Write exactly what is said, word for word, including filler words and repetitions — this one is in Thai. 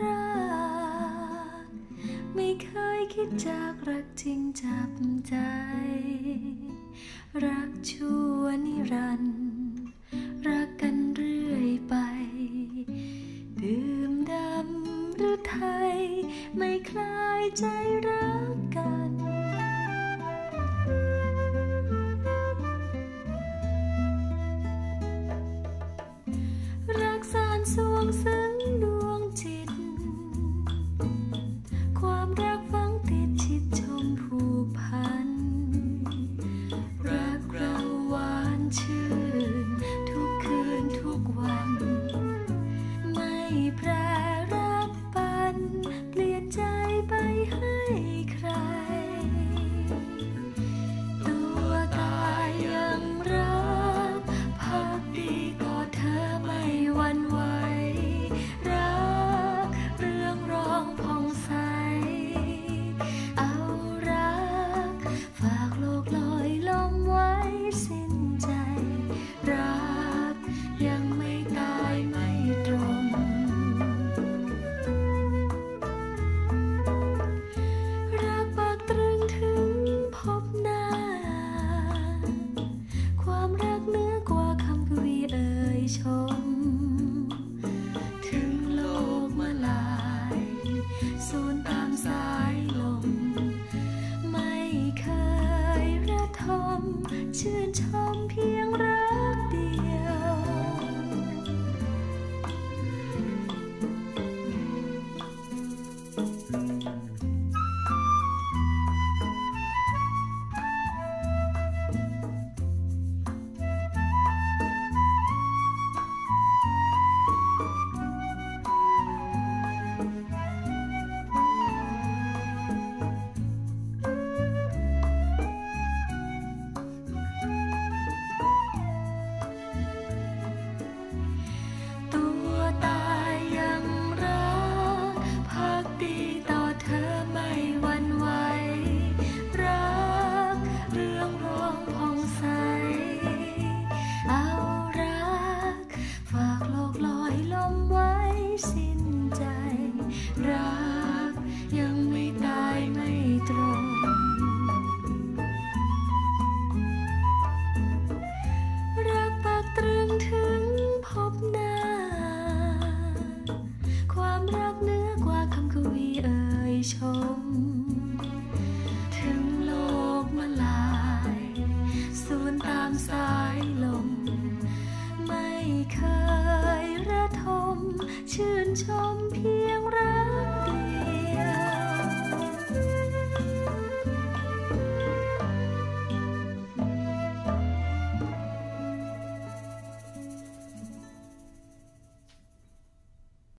รักไม่เคยคิดจากรักจริงจับใจรักชั่วนิรันดร์รักกันเรื่อยไปดื่มดำหรือไทยไม่คลายใจรักกันรักสานสวงซึ้งดวงจิตความรักฝังติดชิดชมผูกพันรักเราหวานชื่นทุกคืนทุกวันไม่แปรรักปันเปลี่ยนใจไปให้ใครตัวตายยังรักพักดีต่อเธอไม่หวั่นไหวรักเรื่องรองผ่องใสเอารักฝากโลกลอยลมไว้สิ้นใจรักยังไม่ตายไม่ตรงรักปากตรึงถึงพบหน้าความรักเหนือกว่าคำกวีเอ่ยชมถึงโลกมาลายสูญตามสายลมไม่เคยระทมชื่นชมเพียงรักเดียวตัวตายยังรักพักดีต่อเธอไม่หวั่นไหวรักเรื่องรองผ่องใสเอารักฝากโลกลอยลมไว้สิ้นใจรักยังไม่ตายไม่ตรงรักปากตรึงถึงพบหน้าความรักเหนือกว่าคำกวีเอ่ยชมถึงโลกมาลายสูญตามสายลมไม่เคยระทมชื่นชมเพียงรัก